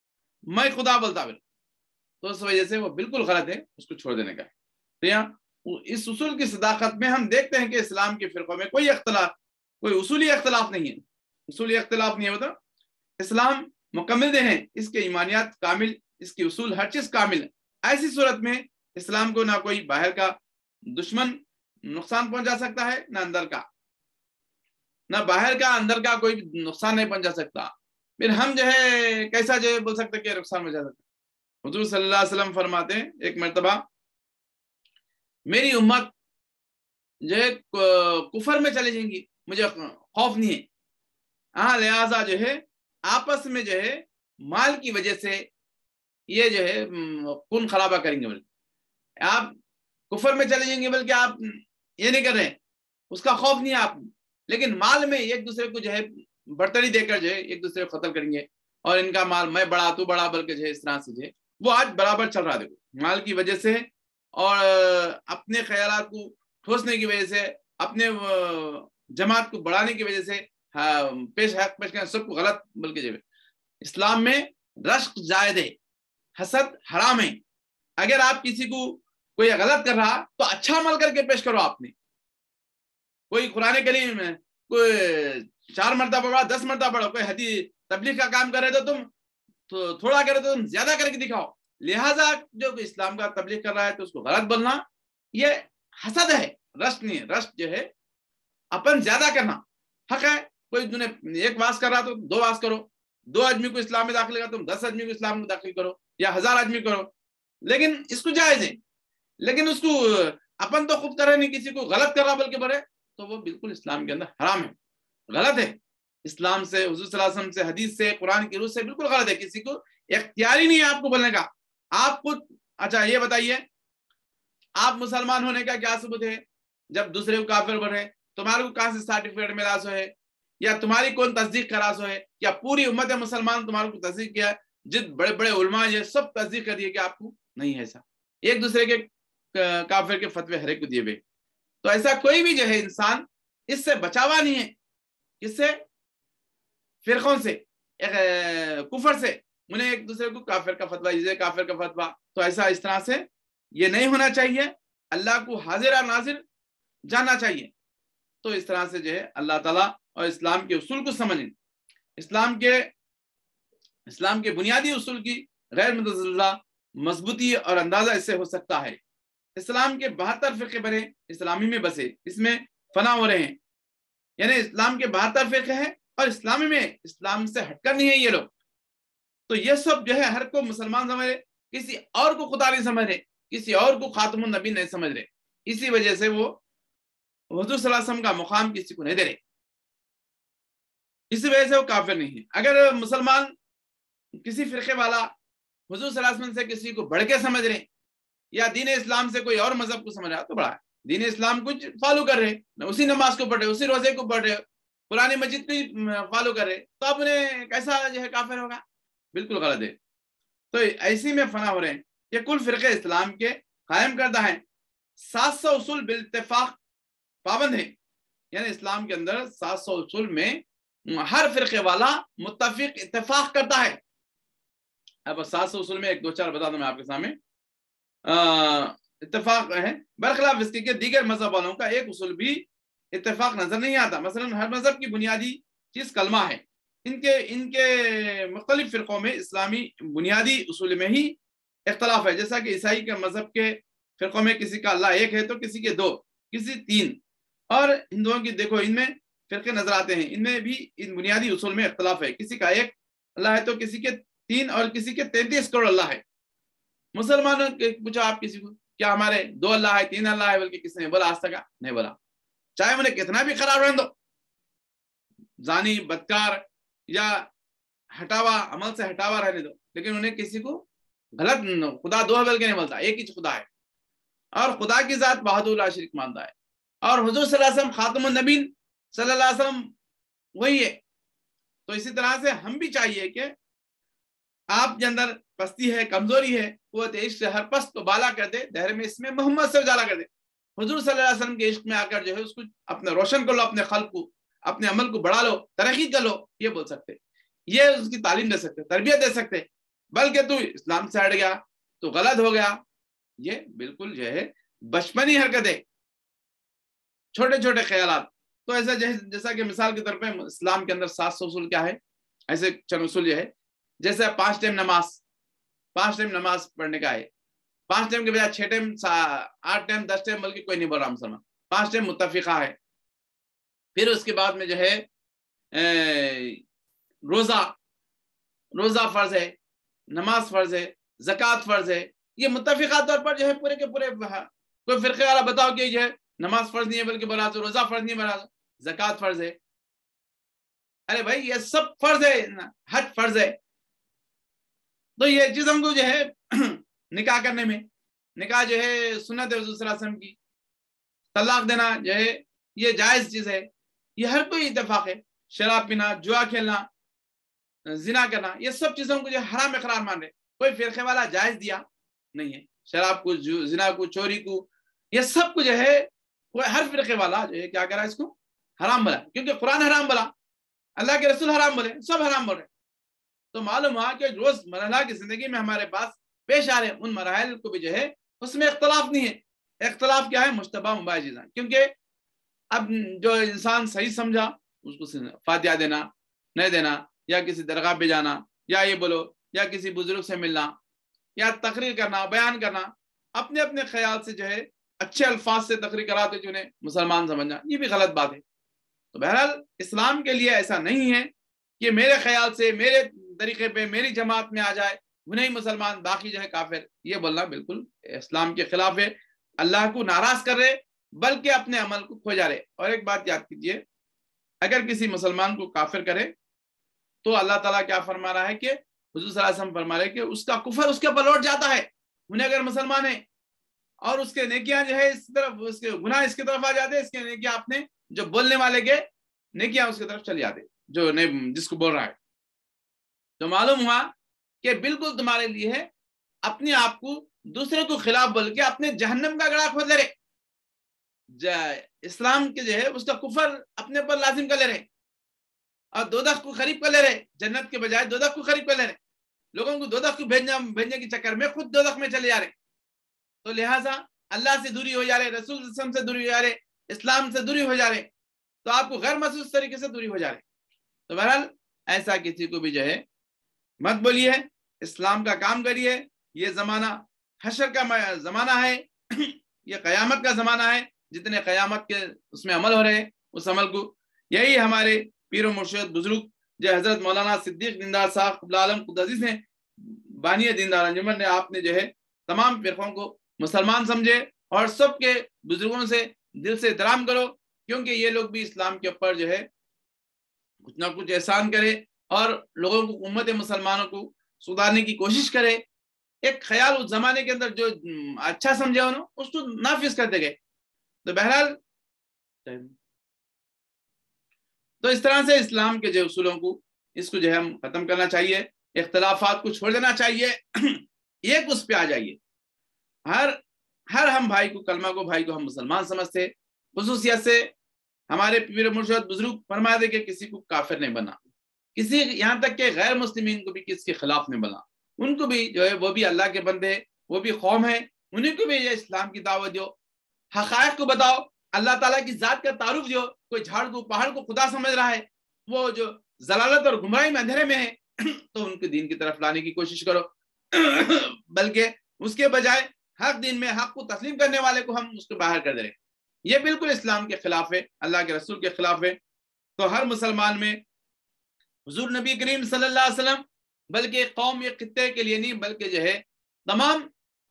میں خدا بولتا ہے, تو اس وجہ سے وہ بالکل غلط ہے, اس کو چھوڑ دینے کا ہے. تو یہاں اس اصول کی صداقت میں ہم دیکھتے ہیں کہ اسلام کے فرقوں میں کوئی اختلاف, کوئی اصولی اختلاف نہیں ہے, اصولی اختلاف نہیں ہوتا. اسلام مکمل دین ہے, اس کے ایمانیات کامل, اس کی اصول ہر چیز کامل ہے. ایسی صورت میں اسلام کو نہ کوئی باہر کا دشمن نقصان پہنچا سکتا ہے, نہ اندر کا, نہ باہر کا اندر کا کوئی نقصان نہیں پہنچا سکتا. پھر ہم جو ہے کیسا جو ہے بول سکتے کہ نقصان پہنچا سکتا. حضور صلی اللہ علیہ وسلم فرماتے ہیں ایک مرتبہ میری امت جو ہے کفر میں چلے جائیں گی, مجھے خوف نہیں ہے. ہاں لہٰذا جو ہے آپس میں جو ہے مال کی وجہ سے یہ جو ہے خون خرابہ کریں گے, بلکہ آپ کفر میں چلے جائیں گے, بلکہ آپ یہ نہیں کر رہے ہیں, اس کا خوف نہیں ہے آپ, لیکن مال میں ایک دوسرے کو جو ہے برتری دے کر جو ہے ایک دوسرے کو قتل کریں گے, اور ان کا مال میں بڑا تو بڑا, بلکہ جو ہے اس طرح سے جو ہے وہ آج برابر چل رہا. دیکھو مال کی وجہ سے اور اپنے خیالات کو ٹھوسنے کی وجہ سے, اپنے جماعت کو بڑھانے کی وجہ سے پیش کرنا سب کو غلط. بلکہ جو اسلام میں رشک جائز ہے, حسد حرام ہے. اگر آپ کسی کو کوئی غلط کر رہا تو اچھا عمل کر کے پیش کرو. آپ نے کوئی قرآن کریم میں کوئی 4 مرتبہ پڑھا, 10 مرتبہ پڑھو, کوئی حدیث تبلیغ کا کام کر رہے تو تم تھوڑا کرے تو تم زیادہ کر کے دکھاؤ. لہٰذا جو اسلام کا تبلیغ کر رہا ہے تو اس کو غلط بولنا یہ حسد ہے, رشک نہیں ہے. رشک جو ہے اپن زیادہ کرنا حق ہے. کوئی تمہیں ایک واز کر رہا تو 2 واز کرو, 2 آدمی کو اسلام میں داخل کرو, تم 10 آدمی کو اسلام میں داخل کرو, یا 1000 آدمی کرو, لیکن اس کو جائز ہے. لیکن اس کو اپن تو خود کر رہے نہیں, کسی کو غلط کر رہا بلکہ بڑھے, تو وہ بالکل اسلام کے اندر حرام ہے, غلط ہے. اسلام سے, حضور صلی اللہ علیہ وسلم سے, حدیث سے, قرآن کی روح سے بالکل غلط ہے. کسی کو اختیار ہی نہیں ہے آپ کو بولنے کا. آپ خود اچھا یہ بتائیے آپ مسلمان ہونے کا کیا ثبوت ہے؟ جب دوسرے کو کافر بنے تمہارے کو کہاں سے سرٹیفکیٹ ملا سو ہے, یا تمہاری کون تصدیق کرا سو ہے, یا پوری امت مسلمان تمہارے کو تصدیق کیا, جت بڑے بڑے علماء یہ سب تصدیق کر دیے کہ آپ کو نہیں ہے ایسا, ایک دوسرے کے کافر کے فتوے ہر ایک کو دیے ہوئے. تو ایسا کوئی بھی جو ہے انسان اس سے بچاوا نہیں ہے, کس سے؟ فرقوں سے, کفر سے. انہیں ایک دوسرے کو کافر کا فتویٰ, یہ کافر کا فتویٰ, تو ایسا اس طرح سے یہ نہیں ہونا چاہیے. اللہ کو حاضر اور ناظر جاننا چاہیے. تو اس طرح سے جو ہے اللہ تعالیٰ اور اسلام کے اصول کو سمجھیں. اسلام کے بنیادی اصول کی غیر متزلزلہ مضبوطی اور اندازہ اس سے ہو سکتا ہے. اسلام کے 72 فرقے بنے, اسلامی میں بسے, اس میں فنا ہو رہے ہیں. یعنی اسلام کے 72 فرقے ہیں اور اسلامی میں اسلام سے ہٹ کر نہیں ہے یہ لوگ. تو یہ سب جو ہے ہر کو مسلمان سمجھ رہے, کسی اور کو خدا نہیں سمجھ رہے, کسی اور کو خاتم النبی نہیں سمجھ رہے. اسی وجہ سے وہ حضور صلی اللہ علیہ وسلم کا مقام کسی کو نہیں دے رہے، اسی وجہ سے وہ کافر نہیں ہے۔ اگر مسلمان کسی فرقے والا حضور صلی اللہ علیہ وسلم سے کسی کو بڑھ کے سمجھ رہے یا دین اسلام سے کوئی اور مذہب کو سمجھ رہا تو بڑا ہے، دین اسلام کو فالو کر رہے، اسی نماز کو پڑھ رہے، اسی روزے کو پڑھ رہے، قرآن مجید کو فالو کر رہے، تو آپ انہیں کیسا جو ہے کافر ہوگا؟ بالکل غلط ہے۔ تو ایسی میں فنا ہو رہے ہیں کہ کل فرقے اسلام کے قائم کردہ ہیں، 700 اصول بالاتفاق پابند ہیں، یعنی اسلام کے اندر 700 اصول میں ہر فرقے والا متفق اتفاق کرتا ہے۔ اب 700 اصول میں 1 2 4 بتا دوں میں آپ کے سامنے، اتفاق ہے، برخلاف اس کے کہ دیگر مذہب والوں کا ایک اصول بھی اتفاق نظر نہیں آتا۔ مثلا ہر مذہب کی بنیادی چیز کلمہ ہے، ان کے مختلف فرقوں میں اسلامی بنیادی اصول میں ہی اختلاف ہے، جیسا کہ عیسائی کے مذہب کے فرقوں میں کسی کا اللہ ایک ہے تو کسی کے 2، کسی 3، اور ہندوؤں کی دیکھو ان میں فرقے نظر آتے ہیں، ان میں بھی ان بنیادی اصول میں اختلاف ہے، کسی کا 1 اللہ ہے تو کسی کے 3 اور کسی کے 33 کروڑ اللہ ہے۔ مسلمانوں کے پوچھا آپ کسی کو کیا ہمارے 2 اللہ ہے 3 اللہ ہے، بلکہ کسی نے بولا آج تک نہیں بولا، چاہے انہیں کتنا بھی خراب رہنے دو، زانی بدکار یا ہٹاوا عمل سے ہٹاوا رہنے دو، لیکن انہیں کسی کو غلط خدا 2 ہے بلکہ نہیں بولتا، ایک ہی خدا ہے، اور خدا کی ذات وحدہ لا شریک مانتا ہے، اور حضور صلی اللہ علیہ وسلم خاتم النبین صلی اللہ علیہ وسلم وہی ہے۔ تو اسی طرح سے ہم بھی چاہیے کہ آپ کے اندر پستی ہے، کمزوری ہے، قوت عشق سے ہر پست کو بالا کر دے، دہر میں اس میں محمد سے اجالا کر دے، حضور صلی اللہ علیہ وسلم کے عشق میں آ کر جو ہے اس کو اپنے روشن کر لو، اپنے خلق کو، اپنے عمل کو بڑھا لو، ترقی کر لو، یہ بول سکتے، یہ اس کی تعلیم دے سکتے، تربیت دے سکتے۔ بلکہ تو اسلام سے ہٹ گیا تو غلط ہو گیا، یہ بالکل جو ہے بچپنی حرکتیں، چھوٹے چھوٹے خیالات۔ تو ایسا جیسا کہ مثال کے طور پہ اسلام کے اندر 700 اصول کیا ہے، ایسے چند اصول یہ ہے، جیسے 5 ٹائم نماز پڑھنے کا ہے، 5 ٹائم کے بجائے 6 ٹائم 8 ٹائم 10 ٹائم، بلکہ کوئی نہیں بول رہا مسلمان، 5 ٹائم متفقہ ہے۔ پھر اس کے بعد میں جو ہے روزہ فرض ہے، نماز فرض ہے، زکوٰۃ فرض ہے، یہ متفقہ طور پر جو ہے پورے کے پورے۔ کوئی فرقے والا بتاؤ کہ جو ہے نماز فرض نہیں ہے بلکہ بولا تو روزہ فرض نہیں، بولا زکوٰۃ فرض ہے، ارے بھائی یہ سب فرض ہے، حج فرض ہے۔ تو یہ چیز ہم کو جو ہے نکاح کرنے میں، نکاح جو ہے سنت حضور صلی اللہ علیہ وسلم کی، طلاق دینا جو ہے یہ جائز چیز ہے، یہ ہر کوئی اتفاق ہے، شراب پینا، جوا کھیلنا، زنا کرنا، یہ سب چیزوں کو جو حرام اقرار مان رہے، کوئی فرقے والا جائز دیا نہیں ہے، شراب کو، زنا کو، چوری کو، یہ سب کو جو ہے ہر فرقے والا جو ہے کیا کرا، اس کو حرام بولا، کیونکہ قرآن حرام بولا، اللہ کے رسول حرام بولے، سب حرام بول رہے۔ تو معلوم ہوا کہ روز مرحلہ کی زندگی میں ہمارے پاس پیش آ رہے ان مراحل کو بھی جو ہے اس میں اختلاف نہیں ہے۔ اختلاف کیا ہے؟ مشتبہ مباح چیزیں، کیونکہ اب جو انسان صحیح سمجھا اس کو فاتحہ دینا نہیں دینا، یا کسی درگاہ پہ جانا، یا یہ بولو، یا کسی بزرگ سے ملنا، یا تقریر کرنا، بیان کرنا، اپنے اپنے خیال سے جو ہے اچھے الفاظ سے تقریر کراتے جنہیں مسلمان سمجھنا، یہ بھی غلط بات ہے۔ تو بہرحال اسلام کے لیے ایسا نہیں ہے کہ میرے خیال سے، میرے طریقے پہ، میری جماعت میں آ جائے وہ نہیں مسلمان، باقی جو ہے کافر، یہ بولنا بالکل اسلام کے خلاف ہے، اللہ کو ناراض کر رہے بلکہ اپنے عمل کو کھوجا رہے۔ اور ایک بات یاد کیجئے، اگر کسی مسلمان کو کافر کرے تو اللہ تعالیٰ کیا فرما رہا ہے کہ حضور صلی اللہ علیہ وسلم فرما رہے کہ اس کا کفر اس کے اوپر لوٹ جاتا ہے، انہیں اگر مسلمان ہے اور اس کے نیکیاں جو ہے اس طرف، اس کے گناہ اس کی طرف آ جاتے، اس کے نیکیاں اپنے جو بولنے والے کے نیکیاں اس کی طرف چلی جاتے، جو جس کو بول رہا ہے۔ تو معلوم ہوا کہ بالکل تمہارے لیے ہے اپنے آپ کو دوسرے کو خلاف بول کے اپنے جہنم کا گڑھا کھود لے رہے، اسلام کے جو ہے اس کا کفر اپنے پر لازم کر لے رہے، اور دوزخ کو قریب کر لے رہے، جنت کے بجائے دوزخ کو قریب کر لے رہے، لوگوں کو دوزخ کو بھیجنے کے چکر میں خود دوزخ میں چلے جا رہے۔ تو لہٰذا اللہ سے دوری ہو جا رہے، رسول صلی اللہ علیہ وسلم سے دوری ہو جا رہے، اسلام سے دوری ہو جا رہے، تو آپ کو غیر محسوس طریقے سے دوری ہو جا رہے۔ تو بہرحال ایسا کسی کو بھی جو ہے مت بولیے، اسلام کا کام کریے۔ یہ زمانہ حشر کا زمانہ ہے، یہ قیامت کا زمانہ ہے، جتنے قیامت کے اس میں عمل ہو رہے اس عمل کو، یہی ہمارے پیر و مرشد بزرگ جو حضرت مولانا صدیق دیندار صاحب قبل عالم خود عزیز نے، بانی دیندار انجمن نے، آپ نے جو ہے تمام فرقوں کو مسلمان سمجھے اور سب کے بزرگوں سے دل سے احترام کرو، کیونکہ یہ لوگ بھی اسلام کے اوپر جو ہے کچھ نہ کچھ احسان کرے اور لوگوں کو، امت مسلمانوں کو سدھارنے کی کوشش کرے. ایک خیال اس زمانے کے اندر جو اچھا سمجھے انہوں اس کو نافذ کرتے گئے. تو بہرحال تو اس طرح سے اسلام کے جو اصولوں کو اس کو جو ہے ہم ختم کرنا چاہیے، اختلافات کو چھوڑ دینا چاہیے، ایک اس پہ آ جائیے. ہر ہم بھائی کو، کلمہ کو بھائی کو ہم مسلمان سمجھتے. خصوصیت سے ہمارے پیر مرشد بزرگ فرما دے کہ کسی کو کافر نہیں بنا، کسی یہاں تک کہ غیر مسلمین کو بھی کس کے خلاف نہیں بنا. ان کو بھی جو ہے وہ بھی اللہ کے بندے، وہ بھی قوم ہے، انہیں کو بھی یہ اسلام کی دعوت دو، حقائق کو بتاؤ، اللہ تعالیٰ کی ذات کا تعارف جو کوئی جھاڑ کو پہاڑ کو خدا سمجھ رہا ہے، وہ جو ضلالت اور گمراہی میں اندھیرے میں ہے، تو ان کے دین کی طرف لانے کی کوشش کرو. بلکہ اس کے بجائے حق دین میں حق کو تسلیم کرنے والے کو ہم اس کو باہر کر دے رہے ہیں. یہ بالکل اسلام کے خلاف ہے، اللہ کے رسول کے خلاف ہے. تو ہر مسلمان میں حضور نبی کریم صلی اللہ علیہ وسلم، بلکہ قوم یہ خطے کے لیے نہیں بلکہ جو ہے تمام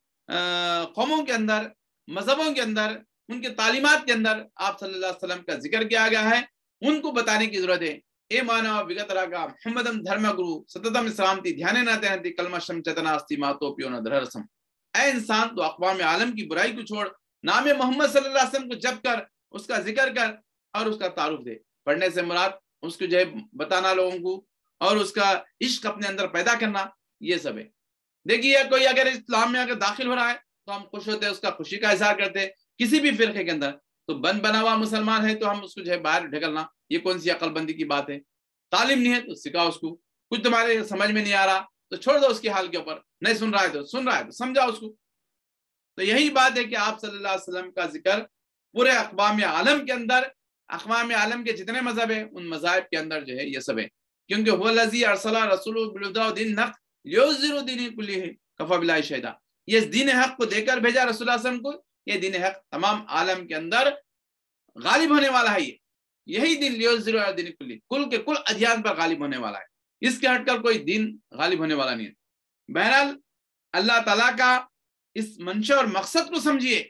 قوموں کے اندر، مذہبوں کے اندر، ان کے تعلیمات کے اندر آپ صلی اللہ علیہ وسلم کا ذکر کیا گیا ہے. ان کو بتانے کی ضرورت ہے. اے مانو وگت راگا محمدم دھرم گرو ستتم سلامتی دھیانے نہ تہنتی کلمشم چتنا استی ماتو پیو نہ دھرسم. اے انسان تو اقوام عالم کی برائی کو چھوڑ، نام محمد صلی اللہ علیہ وسلم کو جپ کر، اس کا ذکر کر اور اس کا تعارف دے. پڑھنے سے مراد اس کو جو ہے بتانا لوگوں کو، اور اس کا عشق اپنے اندر پیدا کرنا، یہ سب ہے. دیکھیے کوئی اگر اسلام میں اگر داخل ہو رہا ہے تو ہم خوش ہوتے ہیں، اس کا خوشی کا اظہار کرتے ہیں. کسی بھی فرقے کے اندر تو بنا ہوا مسلمان ہے تو ہم اس کو جو ہے باہر ڈھکلنا، یہ کون سی عقل بندی کی بات ہے؟ تعلیم نہیں ہے تو سکھاؤ اس کو. کچھ تمہارے سمجھ میں نہیں آ رہا تو چھوڑ دو اس کے حال کے اوپر. نہیں سن رہا ہے تو سمجھاؤ اس کو. تو یہی بات ہے کہ آپ صلی اللہ علیہ وسلم کا ذکر پورے اقوام عالم کے اندر، اقوام عالم کے جتنے مذہب ہیں ان مذاہب کے اندر جو ہے یہ سب ہے. کیونکہ هو الذی ارسل رسولہ بالہدی ودین الحق لیظہرہ دین کلہ کفی باللہ شہیدا. یہ دین حق کو دے کر بھیجا رسول اللہ صلی اللہ علیہ وسلم کو. یہ دین حق تمام عالم کے اندر غالب ہونے والا ہے. یہی دین لیظہرہ دین کلہ، کل کے کل ادیان پر غالب ہونے والا ہے. اس کے ہٹ کر کوئی دین غالب ہونے والا نہیں ہے. بہرحال اللہ تعالیٰ کا اس منشا اور مقصد کو سمجھیے.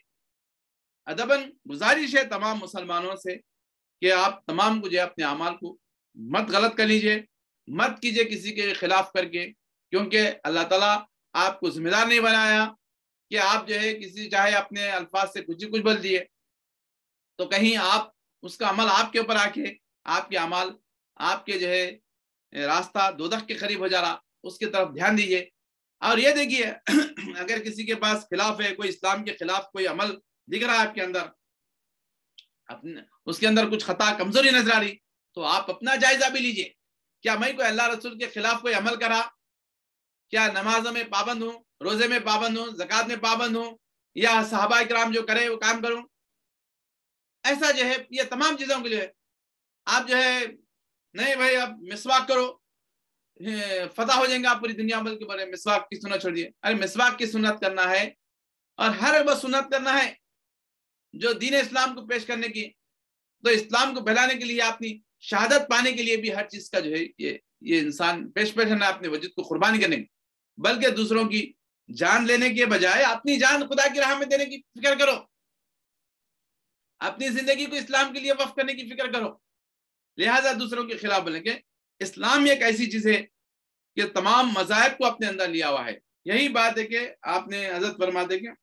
ادباً گزارش ہے تمام مسلمانوں سے کہ آپ تمام کو جو ہے اپنے اعمال کو مت غلط کر لیجئے، مت کیجئے کسی کے خلاف کر کے. کیونکہ اللہ تعالیٰ آپ کو ذمہ دار نہیں بنایا کہ آپ جو ہے کسی چاہے اپنے الفاظ سے کچھ بول دیے تو کہیں آپ اس کا عمل آپ کے اوپر آ کے آپ کے اعمال آپ کے جو ہے راستہ دوزخ کے قریب ہو جا رہا، اس کی طرف دھیان دیجئے. اور یہ دیکھیے اگر کسی کے پاس خلاف ہے، کوئی اسلام کے خلاف کوئی عمل دکھ رہا ہے آپ کے اندر، اس کے اندر کچھ خطا کمزوری نظر آ رہی، تو آپ اپنا جائزہ بھی لیجئے. کیا میں کوئی اللہ رسول کے خلاف کوئی عمل کرا؟ کیا نمازوں میں پابند ہوں، روزے میں پابند ہوں، زکوٰۃ میں پابند ہوں، یا صحابہ کرام جو کرے وہ کام کروں؟ ایسا جو ہے یہ تمام چیزوں کے لیے آپ جو ہے نہیں بھائی اب مسواک کرو فتح ہو جائیں گے آپ پوری دنیا، بلکہ بڑے مسواک کی سنت چھوڑ دیے. ارے مسواک کی سنت کرنا ہے اور ہر وہ سنت کرنا ہے جو دین اسلام کو پیش کرنے کی، تو اسلام کو پھیلانے کے لیے، اپنی شہادت پانے کے لیے بھی ہر چیز کا جو ہے یہ انسان پیش کرنا ہے، اپنے وجود کو قربانی کرنے کی. بلکہ دوسروں کی جان لینے کے بجائے اپنی جان خدا کی راہ میں دینے کی فکر کرو، اپنی زندگی کو اسلام کے لیے وقف کرنے کی فکر کرو. لہٰذا دوسروں کے خلاف بولیں کہ اسلام ایک ایسی چیز ہے کہ تمام مذاہب کو اپنے اندر لیا ہوا ہے. یہی بات ہے کہ آپ نے حضرت فرماتے کہ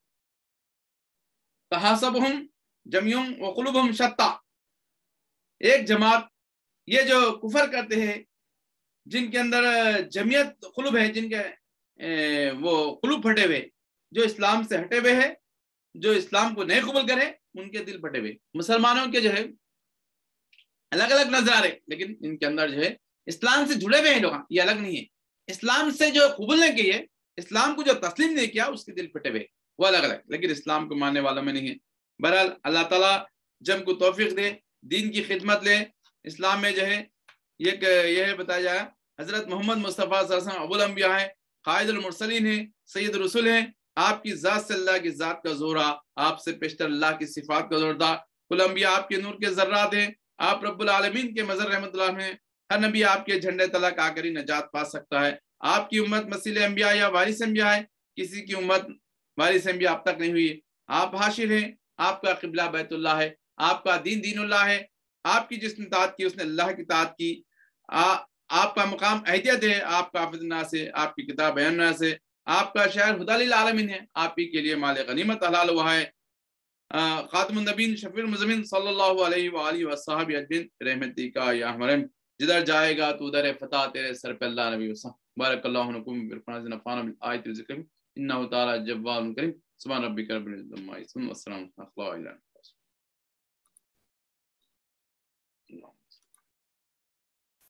تحاسبہم جمعہم وقلوبہم شتیٰ. ایک جماعت یہ جو کفر کرتے ہیں، جن کے اندر جمعیت قلوب ہے، جن کے وہ قلوب پھٹے ہوئے، جو اسلام سے ہٹے ہوئے ہیں، جو اسلام کو نہیں قبول کرے، ان کے دل پھٹے ہوئے. مسلمانوں کے جو ہے الگ الگ نظر آ رہے، لیکن ان کے اندر جو ہے اسلام سے جڑے ہوئے ہیں لوگ، یہ الگ نہیں ہے. اسلام سے جو قبول نہیں کیے، اسلام کو جو تسلیم نہیں کیا، اس کے دل پھٹے ہوئے، وہ الگ الگ، لیکن اسلام کو ماننے والوں میں نہیں ہے. بہرحال اللہ تعالیٰ جب کو توفیق دے، دین کی خدمت لے. اسلام میں جو ہے یہ بتایا جائے حضرت محمد مصطفیٰ صلی اللہ علیہ وسلم ابو الانبیاء ہیں، قائد المرسلین ہیں، سید الرسول ہیں. آپ کی ذات سے اللہ کی ذات کا زور آ، آپ سے پیشتر اللہ کی صفات کا زور تھا. کل انبیاء آپ کے نور کے ذرات ہیں، آپ رب العالمین کے مظہر رحمت اللہ ہیں. ہر نبی آپ کے جھنڈے تلک آ کر ہی نجات پا سکتا ہے. آپ کی امت مسیل انبیاء یا وارث انبیاء ہے، کسی کی امت وارث انبیاء اب تک نہیں ہوئی. آپ حاشر ہیں، آپ کا قبلہ بیت اللہ ہے، آپ کا دین دین اللہ ہے، آپ کی جس نے اطاعت کی اس نے اللہ کی اطاعت کی، آپ کا مقام اہدیت ہے، آپ کا حافظ الناس ہے، آپ کی کتاب بیان الناس ہے، آپ کا شاعر ہدی للعالمین ہے، آپ ہی کے لیے مال غنیمت حلال ہوا ہے۔ خاتم النبین شفیع المزمین صلی اللہ علیہ وآلہ وصحبہ اجمعین رحمتی کا یا ہمارے جدھر جائے گا تو ادھر فتح تیرے سر پہ اللہ نبی وسلم بارک اللہ لکم برفانہ نفعنا بالآیت والذکر انہ تعالی جواد کریم سبحان ربک رب العزۃ عما یصفون والسلام علی المرسلین۔